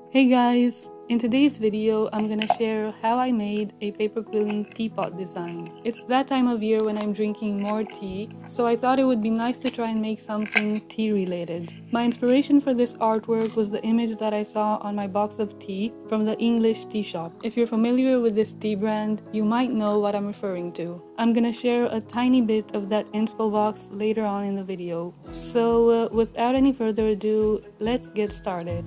Hey guys! In today's video, I'm gonna share how I made a paper quilling teapot design. It's that time of year when I'm drinking more tea, so I thought it would be nice to try and make something tea related. My inspiration for this artwork was the image that I saw on my box of tea from the English tea shop. If you're familiar with this tea brand, you might know what I'm referring to. I'm gonna share a tiny bit of that inspo box later on in the video. So without any further ado, let's get started.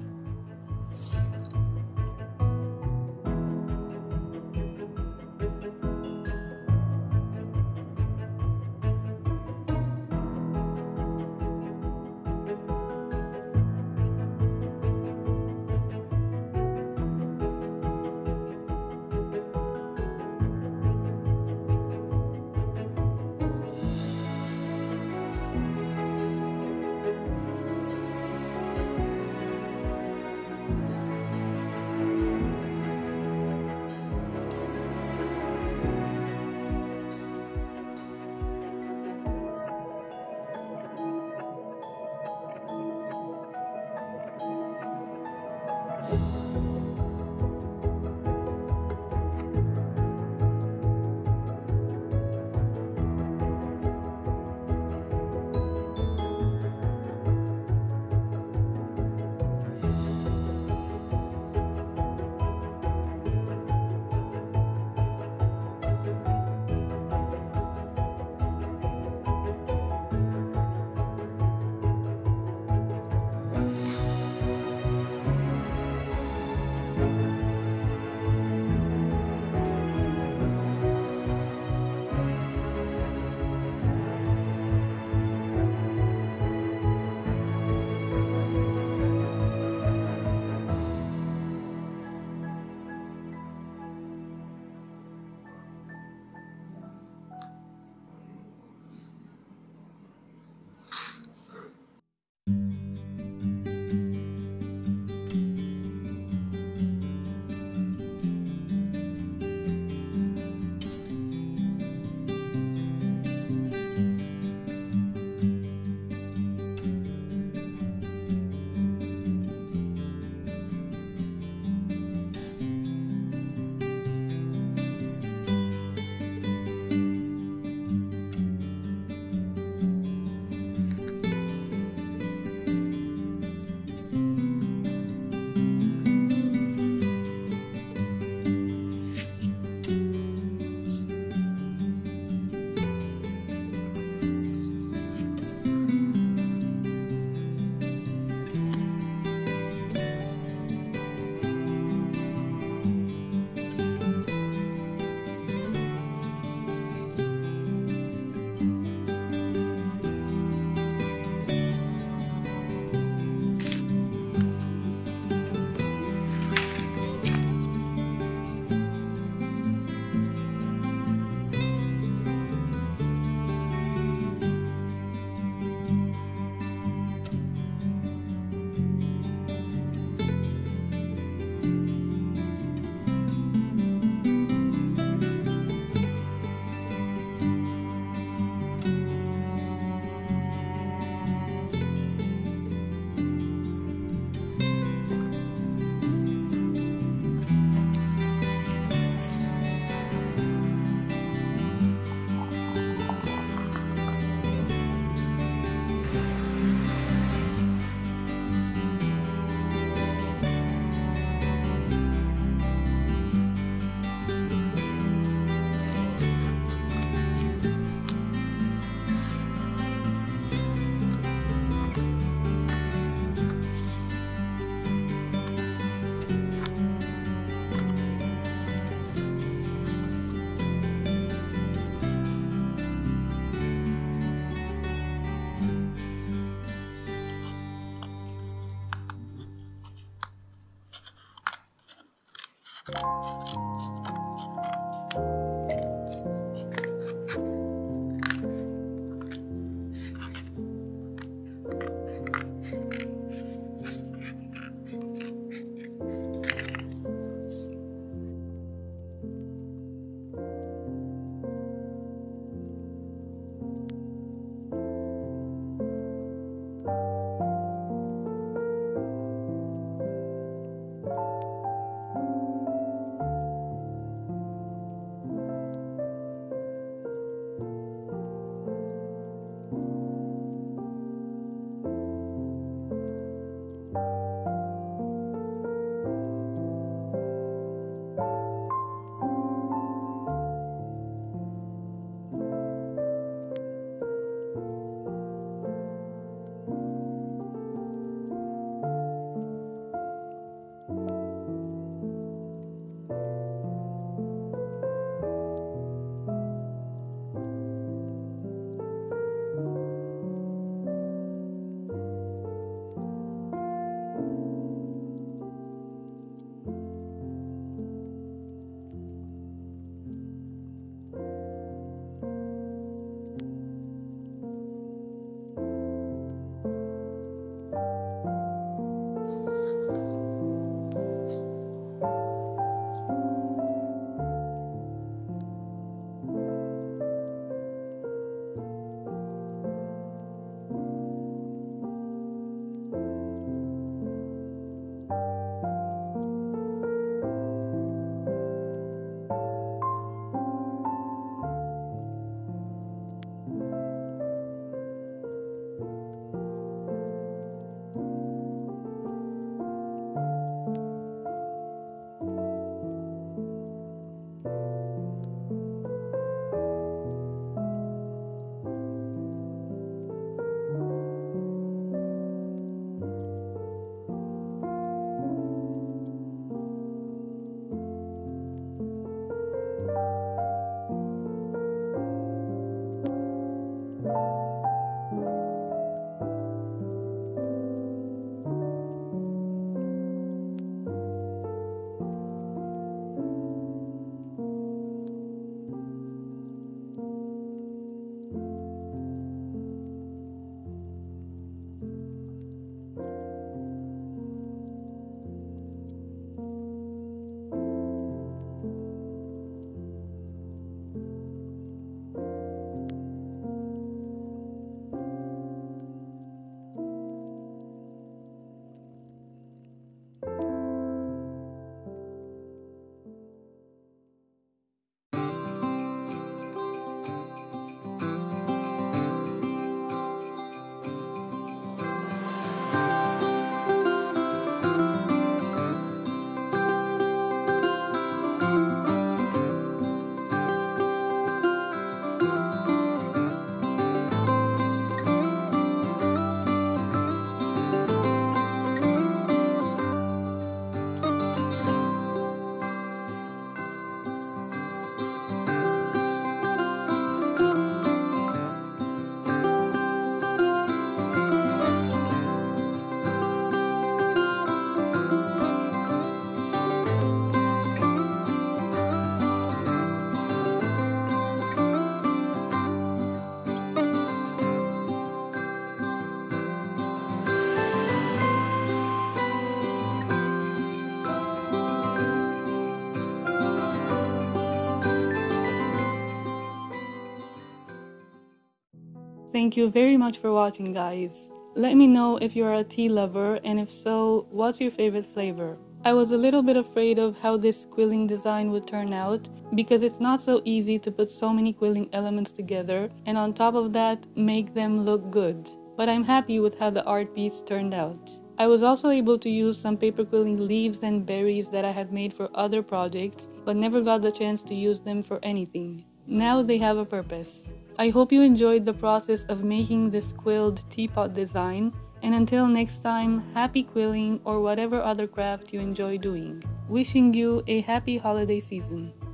Thank you very much for watching, guys. Let me know if you're a tea lover, and if so, what's your favorite flavor? I was a little bit afraid of how this quilling design would turn out because it's not so easy to put so many quilling elements together and on top of that make them look good. But I'm happy with how the art piece turned out. I was also able to use some paper quilling leaves and berries that I had made for other projects but never got the chance to use them for anything. Now they have a purpose. I hope you enjoyed the process of making this quilled teapot design. And until next time, happy quilling or whatever other craft you enjoy doing. Wishing you a happy holiday season.